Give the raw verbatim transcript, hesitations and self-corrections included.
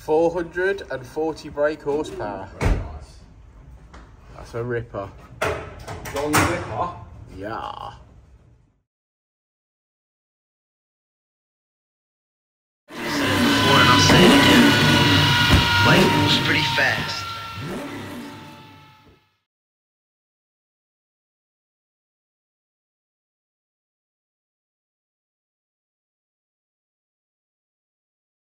four hundred forty brake horsepower. That's a ripper. John Ripper? Yeah. Before and I'll say it again. Life moves pretty fast.